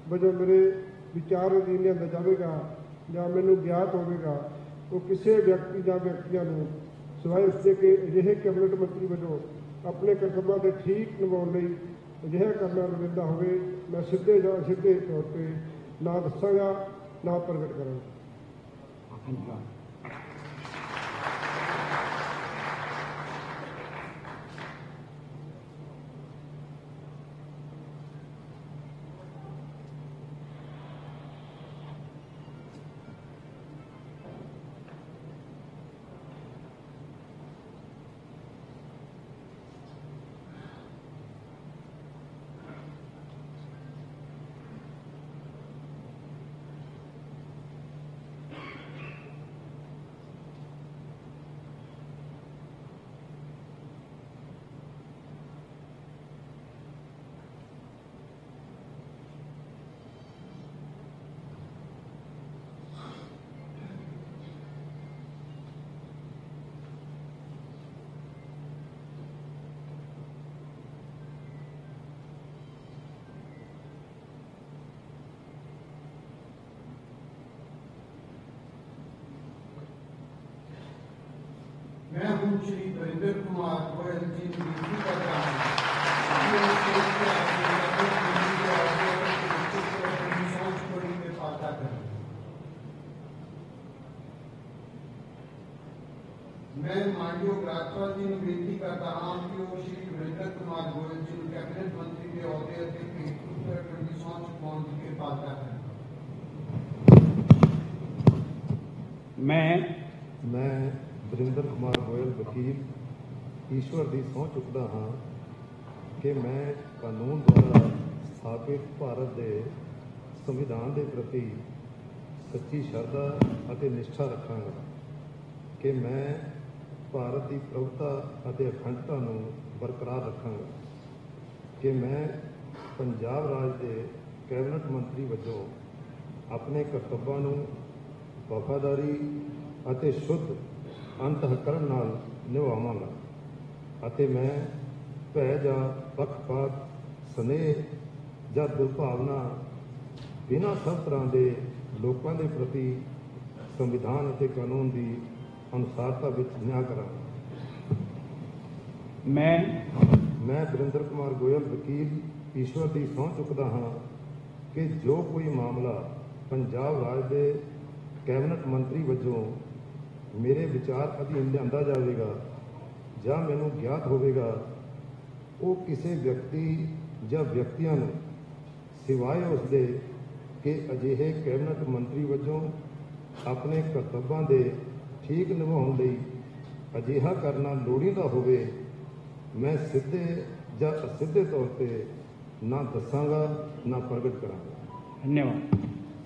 ਵਜੋਂ ਮੇਰੇ ਵਿਚਾਰ ਅਧੀਨ ਲਿਆਂਦਾ ਜਾਵੇਗਾ ਜਾਂ ਮੈਨੂੰ ਗਿਆਤ ਹੋਵੇਗਾ, ਉਹ ਕਿਸੇ ਵਿਅਕਤੀ ਜਾਂ ਵਿਅਕਤੀਆਂ ਨੂੰ ਸਿਵਾਏ ਉਸਦੇ ਕਿ ਅਜਿਹੇ ਕੈਬਨਿਟ ਮੰਤਰੀ ਵਜੋਂ ਆਪਣੇ ਕਰਤੱਵਾਂ ਦੇ ਠੀਕ ਨਿਭਾਉਣ ਲਈ ਅਜਿਹਾ ਕਰਨਾ ਲੋੜੀਂਦਾ ਹੋਵੇ, ਮੈਂ ਸਿੱਧੇ ਜਾਂ ਅਸਿੱਧੇ ਤੌਰ 'ਤੇ ਨਾ ਦੱਸਾਂਗਾ, ਨਾ ਪ੍ਰਗਟ ਕਰਾਂਗਾ। मैं हूँ श्री वरिंदर कुमार गोयल जी नियुक्ति करता हूँ में पाता करें। मैं माननीय राज्यपाल जी ने विनती करता हूँ कि वो श्री वरिंदर कुमार गोयल जी कैबिनेट मंत्री के अहदे के उत्तराखंड की सोच कौन के पाता करें। मैं ਵਰਿੰਦਰ ਕੁਮਾਰ ਗੋਇਲ ਵਕੀਲ ਈਸ਼ਵਰ ਦੀ ਸਹੁੰ ਚੁੱਕਦਾ ਹਾਂ ਕਿ ਮੈਂ ਕਾਨੂੰਨ ਦੁਆਰਾ ਸਥਾਪਿਤ ਭਾਰਤ ਦੇ ਸੰਵਿਧਾਨ ਦੇ ਪ੍ਰਤੀ ਸੱਚੀ ਸ਼ਰਧਾ ਅਤੇ ਨਿਸ਼ਠਾ ਰੱਖਾਂਗਾ, ਕਿ ਮੈਂ ਭਾਰਤ ਦੀ ਪ੍ਰਭੁਤਾ ਅਤੇ ਅਖੰਡਤਾ ਨੂੰ ਬਰਕਰਾਰ ਰੱਖਾਂਗਾ, ਕਿ ਮੈਂ ਪੰਜਾਬ ਰਾਜ ਦੇ ਕੈਬਨਿਟ ਮੰਤਰੀ ਵਜੋਂ ਆਪਣੇ ਕਰਤੱਵਾਂ ਨੂੰ ਵਫਾਦਾਰੀ ਅਤੇ ਸ਼ੁੱਧ ਅੰਤਹਕਰਨ ਨਾਲ ਨਿਭਾਵਾਂਗਾ, ਅਤੇ ਮੈਂ ਭੈ ਜਾਂ ਪੱਖਪਾਤ, ਸਨੇਹ ਜਾਂ ਦੁਰਭਾਵਨਾ ਬਿਨਾਂ ਸਭ ਤਰ੍ਹਾਂ ਦੇ ਲੋਕਾਂ ਦੇ ਪ੍ਰਤੀ ਸੰਵਿਧਾਨ ਅਤੇ ਕਾਨੂੰਨ ਦੀ ਅਨੁਸਾਰਤਾ ਵਿੱਚ ਨਿਆਂ ਕਰਾਂਗਾ। ਮੈਂ ਵਰਿੰਦਰ ਕੁਮਾਰ ਗੋਇਲ ਵਕੀਲ ਈਸ਼ਵਰ ਦੀ ਸਹੁੰ ਚੁੱਕਦਾ ਹਾਂ ਕਿ ਜੋ ਕੋਈ ਮਾਮਲਾ ਪੰਜਾਬ ਰਾਜ ਦੇ ਕੈਬਨਿਟ ਮੰਤਰੀ ਵਜੋਂ ਮੇਰੇ ਵਿਚਾਰ ਅਧੀਨ ਲਿਆਂਦਾ ਜਾਵੇਗਾ ਜਾਂ ਮੈਨੂੰ ਗਿਆਤ ਹੋਵੇਗਾ, ਉਹ ਕਿਸੇ ਵਿਅਕਤੀ ਜਾਂ ਵਿਅਕਤੀਆਂ ਨੂੰ ਸਿਵਾਏ ਉਸਦੇ ਕਿ ਅਜਿਹੇ ਕੈਬਨਿਟ ਮੰਤਰੀ ਵਜੋਂ ਆਪਣੇ ਕਰਤੱਵਾਂ ਦੇ ਠੀਕ ਨਿਭਾਉਣ ਲਈ ਅਜਿਹਾ ਕਰਨਾ ਲੋੜੀਂਦਾ ਹੋਵੇ, ਮੈਂ ਸਿੱਧੇ ਜਾਂ ਅਸਿੱਧੇ ਤੌਰ 'ਤੇ ਨਾ ਦੱਸਾਂਗਾ, ਨਾ ਪ੍ਰਗਟ ਕਰਾਂਗਾ। ਧੰਨਵਾਦ।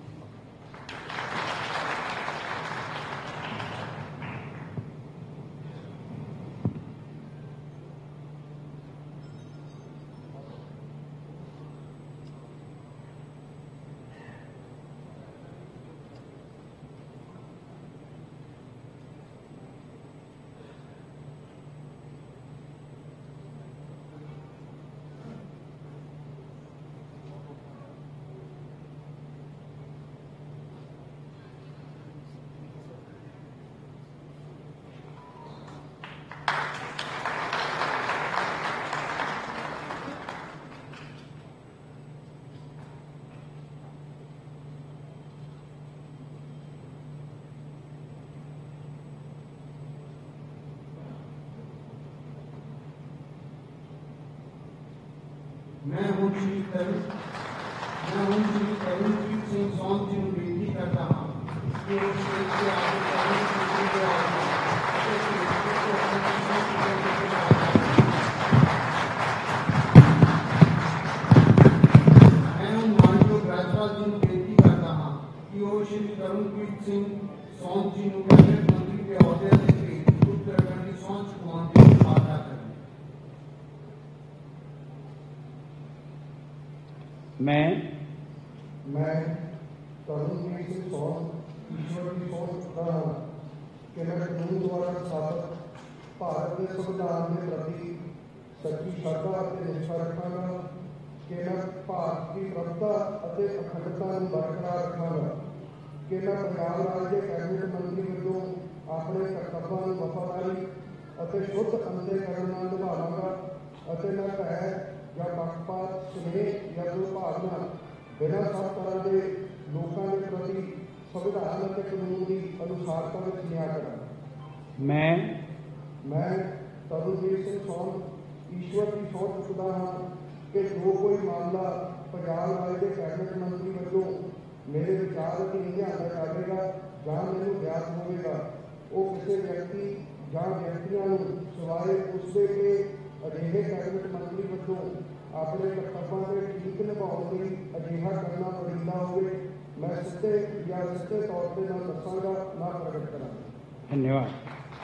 मैं हूँ श्री तरुणजीत सिंह सौंद जी विनती करता हूँ कि मैं माननीय राज्यपाल जी विनती करता हूँ कि वो श्री तरुणजीत सिंह सौंद जी कैबिनेट मंत्री के अहदे से उत्तराखंड की सोच को पाता करें। मैं तरुणजीत सिंह सौंद ईश्वर की सौं चुका हूँ कि मैं कानून द्वारा स्थापित भारत के संविधान के प्रति सच्ची श्रद्धा और निष्ठा रखांगा, ਕਿ ਮੈਂ ਭਾਰਤ ਦੀ ਪ੍ਰਭੁਤਾ ਅਤੇ ਅਖੰਡਤਾ ਨੂੰ ਬਰਕਰਾਰ ਰੱਖਾਂਗਾ, ਕਿ ਮੈਂ ਪੰਜਾਬ ਰਾਜ ਦੇ ਕੈਬਨਿਟ ਮੰਤਰੀ ਵਜੋਂ ਆਪਣੇ ਕਰਤੱਵਾਂ ਨੂੰ ਵਫਾਦਾਰੀ ਅਤੇ ਸ਼ੁੱਧ ਅੰਤःਕਰਨ ਨਾਲ ਨਿਭਾਵਾਂਗਾ, ਅਤੇ ਮੈਂ ਭੈ ਜਾਂ ਪੱਖਪਾਤ, ਸਨੇਹ ਜਾਂ ਦੁਰਭਾਵਨਾ ਬਿਨਾਂ ਸਭ ਤਰ੍ਹਾਂ ਦੇ ਲੋਕਾਂ ਦੇ ਪ੍ਰਤੀ ਸੰਵਿਧਾਨ ਅਤੇ ਕਾਨੂੰਨ ਦੀ ਅਨੁਸਾਰਤਾ ਵਿੱਚ ਨਿਆਂ ਕਰਾਂਗਾ। ਮੈਂ ਤਰੁਣਵੀਰ ਸਿੰਘ ਸੌਂਦ ਈਸ਼ਵਰ ਦੀ ਸਹੁੰ ਚੁੱਕਦਾ ਹਾਂ ਕਿ ਜੋ ਕੋਈ ਮਾਮਲਾ ਪੰਜਾਬ ਰਾਜ ਦੇ ਕੈਬਨਿਟ ਮੰਤਰੀ ਵਜੋਂ ਮੇਰੇ ਵਿਚਾਰ ਅਧੀਨ ਲਿਆਂਦਾ ਜਾਵੇਗਾ ਜਾਂ ਮੈਨੂੰ ਗਿਆਤ ਹੋਵੇਗਾ, ਉਹ ਕਿਸੇ ਵਿਅਕਤੀ ਜਾਂ ਵਿਅਕਤੀਆਂ ਨੂੰ ਸਿਵਾਏ ਉਸਦੇ ਕਿ ਅਜਿਹੇ ਕੈਬਨਿਟ ਮੰਤਰੀ ਵਜੋਂ ਆਪਣੇ ਕਰਤੱਵਾਂ ਦੇ ਠੀਕ ਨਿਭਾਉਣ ਲਈ ਅਜਿਹਾ ਕਰਨਾ ਲੋੜੀਂਦਾ ਹੋਵੇ, ਮੈਂ ਸਿੱਧੇ ਜਾਂ ਸਿੱਧੇ ਤੌਰ ਤੇ ਨਾ ਦੱਸਾਂਗਾ ਨਾ ਪ੍ਰਗਟ ਕਰਾਂਗਾ। धन्यवाद।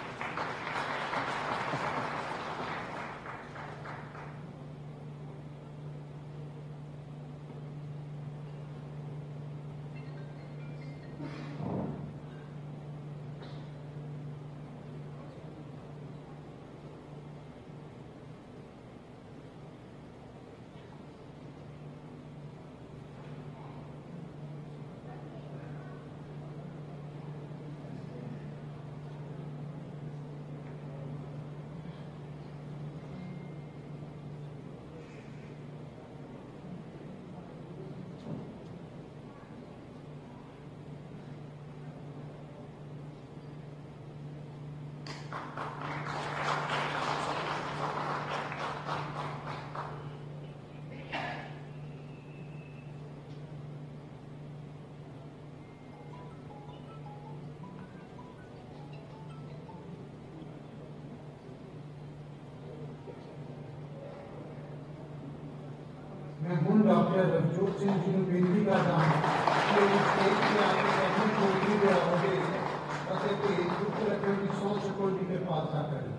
मैं ਹੁਣ डॉक्टर रवजोत सिंह जी ਨੂੰ ਬੇਨਤੀ ਕਰਦਾ ਹਾਂ ਕਿ ਉਹ ਸਟੇਜ ਤੇ ਆ ਕੇ ਕੈਬਨਿਟ ਮੰਤਰੀ ਦੇ ਅਹੁਦੇ ਅਤੇ ਭੇਦ ਗੁਪਤ ਰੱਖਣ ਦੀ ਸਹੁੰ ਚੁੱਕਣ ਦੀ ਕਿਰਪਾਲਤਾ ਕਰੇ।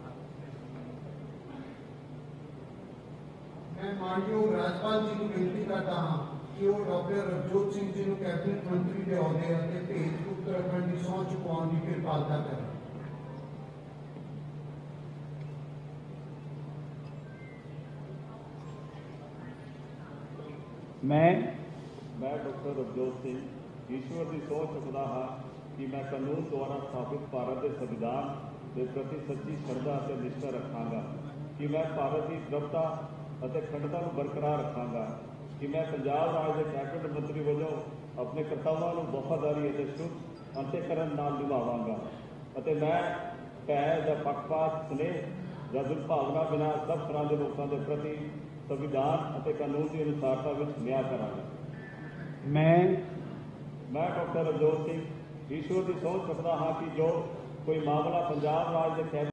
ਮੈਂ ਮਾਨਯੋਗ ਰਾਜਪਾਲ ਜੀ ਨੂੰ ਬੇਨਤੀ ਕਰਦਾ ਹਾਂ ਕਿ ਉਹ ਡਾਕਟਰ ਰਵਜੋਤ ਸਿੰਘ ਜੀ ਨੂੰ ਕੈਬਨਿਟ ਮੰਤਰੀ ਦੇ ਅਹੁਦੇ ਅਤੇ ਭੇਦ ਗੁਪਤ ਰੱਖਣ ਦੀ ਸਹੁੰ ਚੁਕਾਉਣ ਦੀ ਕਿਰਪਾਲਤਾ ਕਰੇ। मैं ਡਾਕਟਰ ਰਵਜੋਤ ਸਿੰਘ ਈਸ਼ਵਰ ਦੀ ਸਹੁੰ ਚੁੱਕਦਾ ਹਾਂ ਕਿ ਮੈਂ ਕਾਨੂੰਨ ਦੁਆਰਾ ਸਥਾਪਿਤ ਭਾਰਤ ਦੇ ਸੰਵਿਧਾਨ ਦੇ ਪ੍ਰਤੀ ਸੱਚੀ ਸ਼ਰਧਾ ਅਤੇ ਨਿਸ਼ਠਾ ਰੱਖਾਂਗਾ, ਕਿ ਮੈਂ ਭਾਰਤ ਦੀ ਪ੍ਰਭੁਤਾ ਅਤੇ ਅਖੰਡਤਾ ਨੂੰ ਬਰਕਰਾਰ ਰੱਖਾਂਗਾ, ਕਿ ਮੈਂ ਪੰਜਾਬ ਰਾਜ ਦੇ ਕੈਬਨਿਟ ਮੰਤਰੀ ਵਜੋਂ ਆਪਣੇ ਕਰਤੱਵਾਂ ਨੂੰ ਵਫਾਦਾਰੀ ਅਤੇ ਸ਼ੁੱਧ ਅੰਤःਕਰਨ ਨਾਲ ਨਿਭਾਵਾਂਗਾ, ਅਤੇ ਮੈਂ ਭੈ ਜਾਂ ਪੱਖਪਾਤ, ਸਨੇਹ ਜਾਂ ਦੁਰਭਾਵਨਾ ਬਿਨਾਂ ਸਭ ਤਰ੍ਹਾਂ ਦੇ ਲੋਕਾਂ ਦੇ ਪ੍ਰਤੀ ਸੰਵਿਧਾਨ ਅਤੇ ਕਾਨੂੰਨ ਦੀ ਅਨੁਸਾਰਤਾ ਵਿੱਚ ਨਿਆਂ ਕਰਾਂਗਾ। मैं ਡਾਕਟਰ ਰਵਜੋਤ ਸਿੰਘ ਈਸ਼ਵਰ ਦੀ ਸਹੁੰ ਚੁੱਕਦਾ ਹਾਂ ਕਿ ਜੋ ਕੋਈ ਮਾਮਲਾ ਪੰਜਾਬ ਰਾਜ ਦੇ